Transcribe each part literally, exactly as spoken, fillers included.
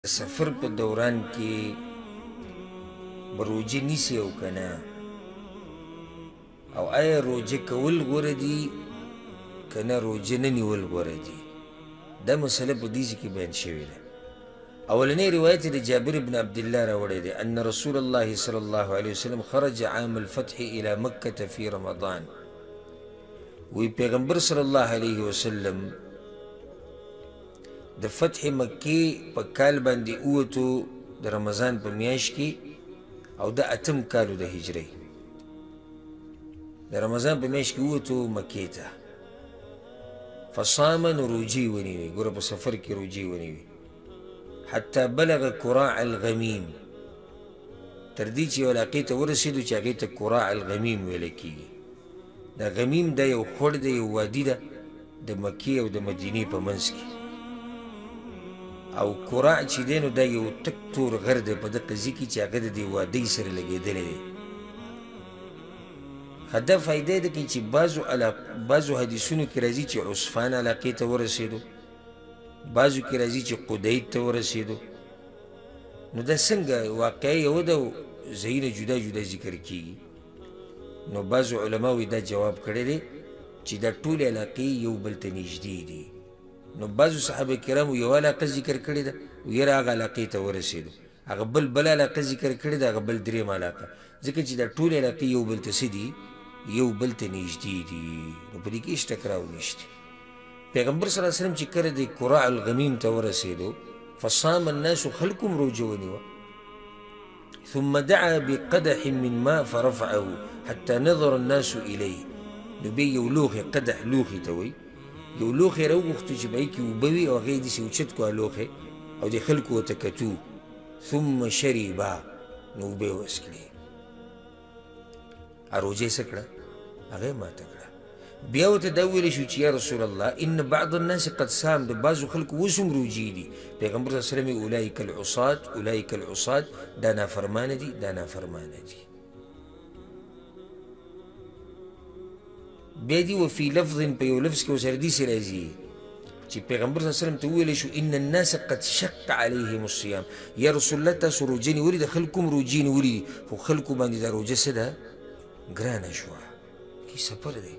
سفر په دوران کې به روجې نیسي او که نه، او آیا روجې کول غوره دي که نه روجې نه نیول غوره دي؟ دا مسله په دې ځای کې بیان شوې ده. اولنی روایت د جابر بن عبدالله راوړی دی ان رسول الله صلی الله علیه وسلم خرج عام الفتح الى مکة فی رمضان. وی پیغمبر صلی الله علیه وسلم د فتح مکې په کال باندې ووتو د رمضان په میاشت کې، او د اتم کالو د هجرۍ د رمضان په میاشت کې ووتو مکې ته. فصام نو روجې ونیوې، ګوره په سفر کې روجې ونیوې. حتی بلغ کراع الغمیم، تر دې چې یو علاقې ته ورسېدو چې هغې ته کراع الغمیم ویلی کېږي. دا غمیم دا یو خوړ دی، یو وادي ده د مکې او د مدینې په منځ کې. او کراع چې دی نو دا یو تک تور غر دی په دغه ځای کې چې هغه د دې وادۍ سره لګېدلی دی. دا فایده ده کې چې بعضو بعضو حدیثونو کې راځي چې عصفان علاقې ته ورسېدو، بعضو کې راځي چې قدید ته ورسېدو. نو دا څنګه واقعه یو ده او ځایونه جدا جدا ذکر کېږي؟ نو بعضو علماوو دا جواب کړی دی چې دا ټولې علاقې یو بل ته نږدې دي. نو بعضو صحابه کرامو یو علاقه ذکر کړې ده، یره هغه علاقې ته ورسېدو. هغه بل بل علاقه ذکر کړې ده، هغه بل درېیم علاقه، ځکه چې دا ټولې علاقې یو بل ته څه دي؟ یو بل ته نږدې دي. نو په دې کې هېڅ ټکراو نشته. پیغمبر صلی الله علیه وسلم چې کله د کراع الغمیم ته ورسېدو، فصام الناس، خلکو هم روژه ونیوه. ثم دعا بقدح من ماء فرفعه حتى نظر الناس الیه. نو بیا یو لوښی، قدح لوښي ته وایي، یو لوښی راوغوښتو چې په هغې کې اوبه وي، او هغه یې داسې اوچت کړو لوښی، او د خلکو ورته کتو. ثم شربا، نو اوبه یې وڅښلې. روژه یې څه کړه؟ هغه یې ماته کړه. بیا ورته دا وویلی شو چې یا رسول الله ان بعض الناس قد صام، د بعضو خلکو اوس هم روجې دي. پیغمبر صلی الله علیه وسلم یې اولئک العصاة اولئک العصاة، دا نافرمانه دي، دا نافرمانه دي. بیا دي وفي لفظ، په یو لفظ کې ورسره داسې راځي چې پیغمبر صلی الله علیه وسلم ته وویلی شو ان الناس قد شق علیهم الصیام. یا رسول الله تاسو روجه نیولې ده، خلکو هم روجې نیولې دي، خو خلکو باندې دا روجه څه ده؟ ګرانه شوه. کې سفر دی،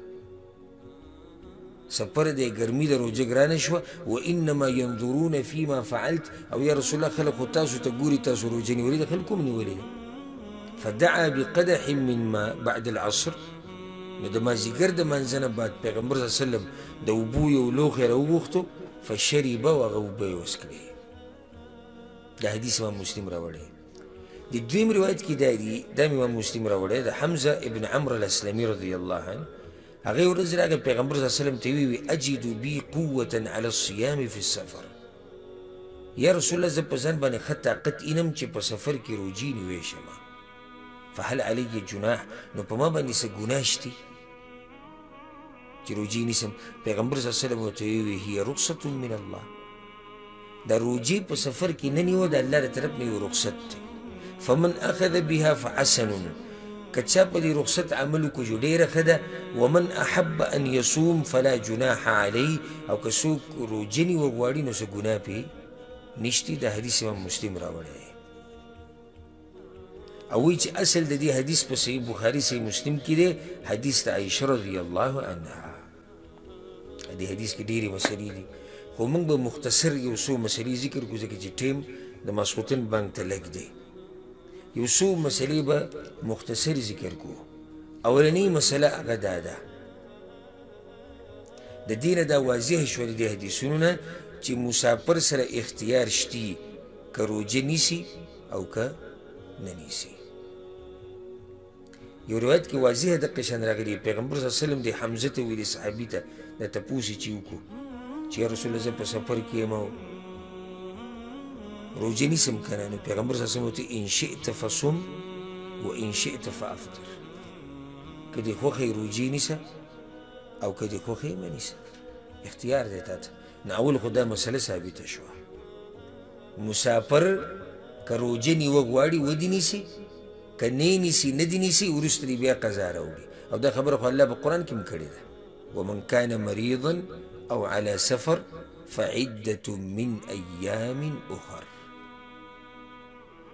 سفر دی، ګرمي د روجه ګرانه شوه. وانما ینظرون فيما فعلت، او یا رسول الله خلک خو تاسو ته ګوري، تاسو روجه نیولې ده، خلکو هم نیولې ده. فدعا بقدح من ماء بعد العصر. نو د مازدیګر د منځه نه بعد پیغمبر صلی الله علیه وسلم د اوبو یو لوښی راوغوښتو، فشربه، او هغه اوبه یې وڅښلې. دا حدیث امام مسلم راوړی. د دویم روایت کې دا دي، دا امام مسلم راوړی، د حمزه ابن عمرو الاسلمي رضی الله عنه. هغې ورځ راغی پیغمبر صلی الله علیه وسلم ته ویې وي اجد بي قوة على الصيام في السفر. یا رسول الله زه په ځان باندې ښه طاقت اینم چې په سفر کې روجې نیوی شمه. فهل علی جناح، نو په ما باندې څه ګناه شته چې روجې نیسم؟ پیغمبر صلی الله علیه وسلم ورته ویې وي هي رخصة من الله. دا روجې په سفر کې نه نیوه، د الله له طرف نه یو رخصت دی. فمن اخذ بها فحسن، که چا په دې رخصت عمل وکړو ډېره ښه ده. ومن احب ان یصوم فلا جناح علیه، او که څوک روجه نیوه غواړي نو څه ګناه پرې نشته. دا حدیث امام مسلم راوړی دی. او وایي چې اصل د دې حدیث په صحیح بخاري صحیح مسلم کې دی، حدیث د عایشه رضی الله عنها. دې حدیث کې ډېرې مسلې دي، خو موږ به مختصر یو څو مسلې ذکر کړو ځکه چې ټیم د ماسخوتن بانک ته لږ دی. یو څو مسلې به مختصر ذکر کړو. اولنۍ مسله هغه دا ده، د دې نه دا واضح شوه د دې حدیثونو نه چې مسافر سره اختیار شتي که روجه نیسي او که نه نیسي. یو روایت کې واضح دقه شان راغلي، پیغمبر صلی الله علیه وسلم د حمزه ته ویلي، صحابي ته دا تپوس یې چې وکړو چې یا رسول الله زه په سفر کې یم او روجه نیسم که نه؟ نو پیغمبر صلی الله علیه وسلم ورته ان شئت فصم و ان شئت فافطر، که دې خوښی روجې نیسه او که دې خوښی مه نیسه، اختیار دی تا ته. نو اول خو دا مسله ثابته شوه، مسافر که روجه نیوه غواړي ودې نیسي، که نه یې نیسي نه دې نیسي، وروسته دې بیا قضا راوړي. او دا خبره خو الله په قرآن کې هم کړې ده، ومن کان مریضا او علی سفر فعدة من ایام اخر.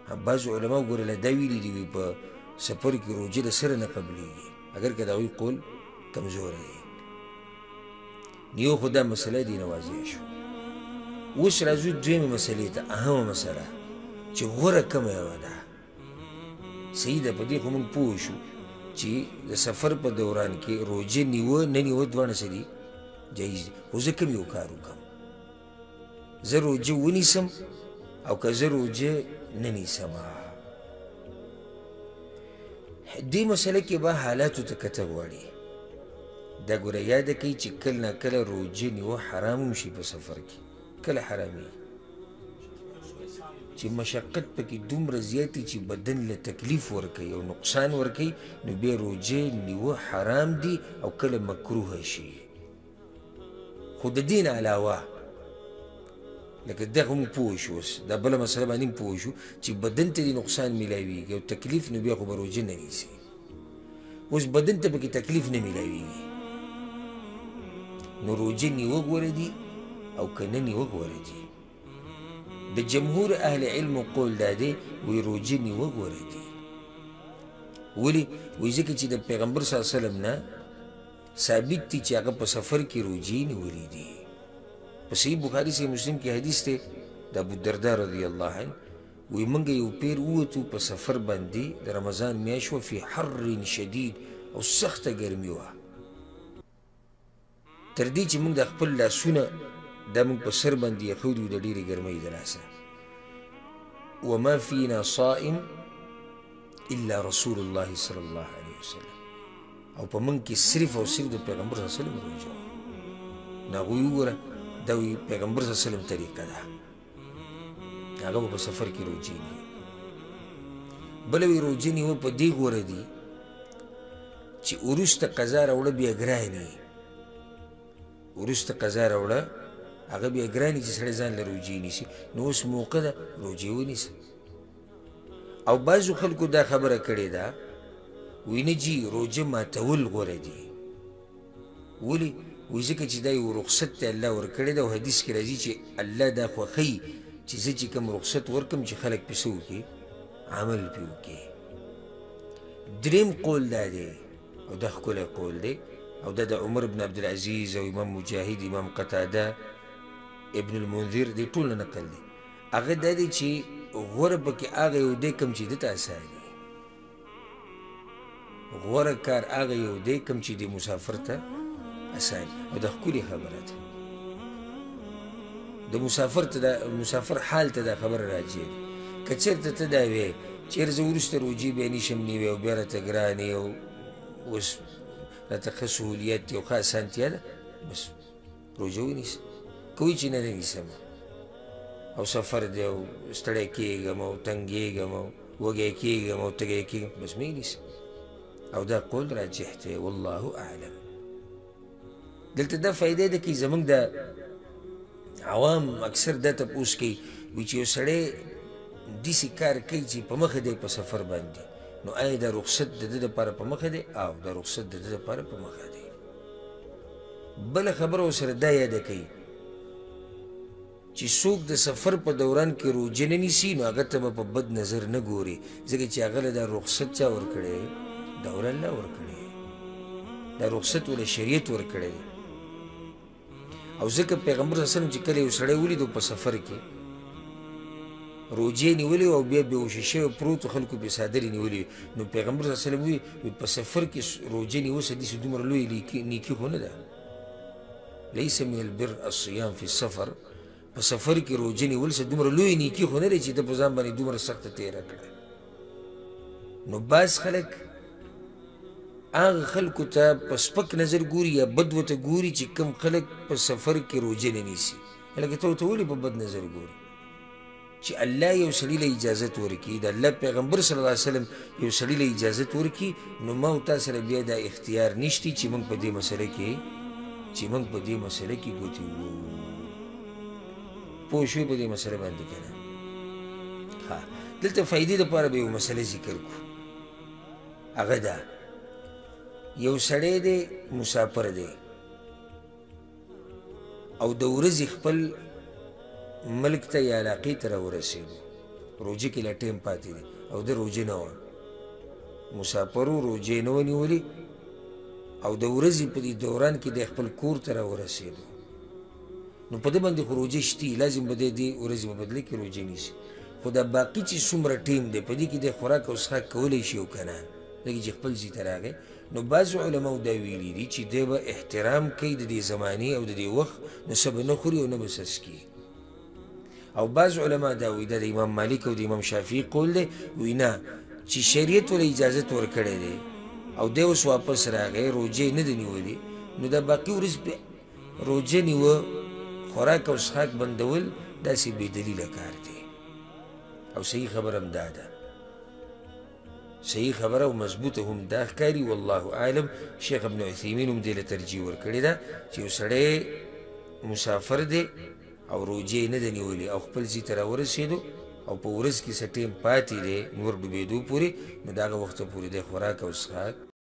بعضو علماو ګوره له دا ویلي دي وي په سفر کې روژه د سره نه قبلېږي اگر که د هغوی قول کمزوری دی. نو یو خو دا مسله دې نه واضح شو. اوس راځو دویمې مسلې ته، اهمه مسله چې غوره کومه یوه ده. صحیح ده، په دې خو موږ پوه شو چې د سفر په دوران کې روژه نیوه نه نیوه دواړه څه دي جایز دي. خو زه کوم یو کار وکړم؟ زه روژه ونیسم او که زه روژه نه نیسم. دې مسله کې به حالاتو ته کته غواړي. دا ګوره یاده کوي چې کله نه کله روژه نیوه حرام هم شي په سفر کې، کله حرامېږي چې مشقت پکې دومره زیاتې چې بدن له تکلیف ورکوي او نقصان ورکوي، نو بیا روژه نیوه حرام دي او کله مکروه شي. خو د دې نه علاوه لکه دغه موږ پوه شو، اوس دا بله مسله باندې هم پوه شو چې بدن ته دې نقصان میلاویږي او تکلیف، نو بیا خو به روژه نه نیسي. اوس بدن ته پکې تکلیف نه میلاویږي، نو روژه نیوه غوره دي او که نه نیوه غوره دي. د جمهور اهل علم قول دا دی وی روژه نیوه غوره دي. ولې؟ وایي ځکه چې د پیغمبر صلی الله علیه وسلم نه ثابت دي چې هغه په سفر کې روژې نیولې دي. په صحیح بخاري صحیح مسلم کې حدیث دی د ابودرداء رضی الله عنه، وی موږ یو پیر ووتو په سفر باندې، د رمضان میاشت وه، فی حر شدید او سخته ګرمي وه، تر دې چې موږ د خپل لاسونه دا موږ په سر باندې ایښودي وو د ډېرې ګرمۍ د لاسه. وما فینا صائم الا رسول الله صلی الله علیه وسلم، او په موږ کې صرف او صرف د پیغمبر صلی الله علیه وسلم روژه وه. نو هغوی وګوره دا وی پیغمبر صلی الله علیه وسلم طریقه ده، هغه به په سفر کې روژې نیوه. بله وی روژه نیوه په دې غوره دي چې وروسته قضا راوړه بیا ګرانې، وروسته قضا راوړه هغه بیا ګرانې چې سړی ځان له روژې نیسي. نو اوس موقع ده روژې ونیسه. او بعضو خلکو دا خبره کړې ده، وی نه جي روژه ماتول غوره دي. ولې؟ وایي ځکه چې دا یو رخصت ته الله ورکړې ده، او حدیث کې راځي چې الله دا خوښوي چې زه چې کوم رخصت ورکړم چې خلک پې څه وکړي، عمل پې وکړي. دریم قول دا دی، او دا ښکلی قول دی، او دا د عمر بن عبدالعزیز او امام مجاهد، امام قتاده، ابن المنذر، دی ټول نه نقل دی. هغه دا دی چې غوره پکې هغه یو دی کوم چې ده ته اسان دی. غوره کار هغه یو دی کوم چې د مسافر ته اسان، او دا ښکلې خبره ده. د مسافر ته دا مسافر حال ته دا خبره راځي. که چېرته ته دا وې چېرې زه وروسته روژې بیا نیشم نیوې او بیا راته ګرانې او اوس راته ښه سهولیت دی او ښه اسانتیا ده، بس روژه ونیسه. که وایي چې نه نه نیسم او سفر دی او ستړی کېږم او تنګېږم او وږی کېږم او تږی کېږم، بس مه یې نیسه. او دا قول راجح دی، والله اعلم. دلته دا فایده ده که زموږ د عوام اکثر دا تپوس کوي، وایي چې یو سړی داسې کار کوي چې په مخه دی په سفر باندې، نو آیا دا رخصت د ده دپاره په مخه دی؟ او دا رخصت د ده دپاره په مخه دی. بله خبره ورسره دا یاده کوي چې څوک د سفر په دوران کې روژه نه نیسي، نو هغه ته به په بد نظر نه ګوري، ځکه چې هغه له دا رخصت چا ورکړی؟ دوره الله ورکړی، دا رخصت ولې شریعت ورکړی دی. او ځکه پیغمبر صلی الله علیه وسلم چې کله یو سړی ولیدو په سفر کې روژې نیولې او بیا بېهوشه شوی پروت و، خلکو پې څادرې نیولې، نو پیغمبر صلی الله علیه وسلم وایي په سفر کې روژه نیول څه داسې دومره لویې نیکي خو نه ده. لیس من البر الصیام فی السفر، په سفر کې روژه نیول څه دومره لویې نیکي خو نه دی چې ته په ځان باندې دومره سخته تېره کړه. نو بعض خلک هغه خلکو ته په سپک نظر ګوري یا بد ورته ګوري چې کوم خلک په سفر کې روژه نه نیسي. لکه ته ورته ولې په بد نظر ګوري؟ چې الله یو سړي له اجازت ورکړي، د الله پیغمبر صلی الله علیه وسلم یو سړي له اجازت ورکړي، نو ما او تا سره بیا دا اختیار نشتی چې موږ په دې مسله کې چې موږ په دې مسله کې ګوتې ووهو. پوه شوې په دې مسله باندې که نه؟ ښه، دلته فایدې دپاره به یو مسله ذکر کړو. هغه ده یو سړی دی مسافر دی او د ورځې خپل ملک ته یا علاقې ته راورسېدو، روژې کې لا ټیم پاتې دی او ده روژې نه وه مسافر و روژې نه وه نیولې او د ورځې په دې دوران کې دی خپل کور ته راورسېدو نو په ده باندې خو روژې شتي لازم به دی دې ورځې په بدله کې روژې نیسي خو دا باقي چې څومره ټیم دی په دې کې دی خوراک او څښاک کولی شي او که نه لکه چې خپل ځای ته راغی نو بعضو علماو دا ویلي دي چې دی به احترام کوي د دې زمانې او د دې وخت نو څه به نه خوري او نه به څڅکي او بعض علما دا وایي دا د امام مالک او د امام شافعي قول دی وایي نه چې شریعت ولې اجازت ورکړی دی او دی اوس واپس راغی روژې نه ده نیولې نو دا باقي ورځ روژه نیوه خوراک او څښاک بندول داسې بې دلیله کار دی او صحیح خبر هم دا ده صحیح خبره او مضبوطه هم دا ښکاري والله اعلم شیخ ابن عثیمین هم دې له ترجیح ورکړې ده چې یو سړی مسافر دی او روژې نه ده نیولې او خپل ځای ته راورسېدو او په ورځ کې څه ټیم پاتې دی نور ډوبېدو پورې نو د هغه وخته پورې دی خوراک او څښاک